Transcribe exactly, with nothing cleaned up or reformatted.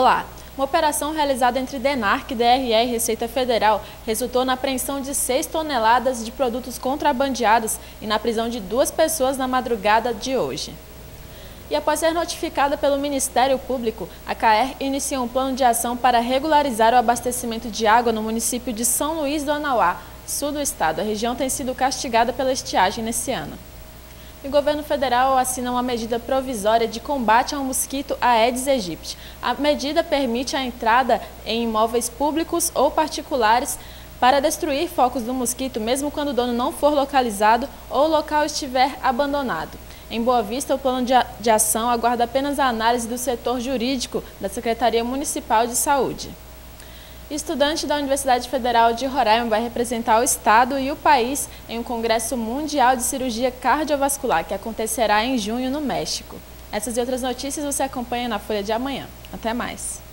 Olá! Uma operação realizada entre DENARC, D R E e Receita Federal resultou na apreensão de seis toneladas de produtos contrabandeados e na prisão de duas pessoas na madrugada de hoje. E após ser notificada pelo Ministério Público, a CAER iniciou um plano de ação para regularizar o abastecimento de água no município de São Luís do Anauá, sul do estado. A região tem sido castigada pela estiagem nesse ano. O governo federal assina uma medida provisória de combate ao mosquito Aedes aegypti. A medida permite a entrada em imóveis públicos ou particulares para destruir focos do mosquito, mesmo quando o dono não for localizado ou o local estiver abandonado. Em Boa Vista, o plano de ação aguarda apenas a análise do setor jurídico da Secretaria Municipal de Saúde. Estudante da Universidade Federal de Roraima vai representar o estado e o país em um congresso mundial de cirurgia cardiovascular que acontecerá em junho no México. Essas e outras notícias você acompanha na Folha de amanhã. Até mais!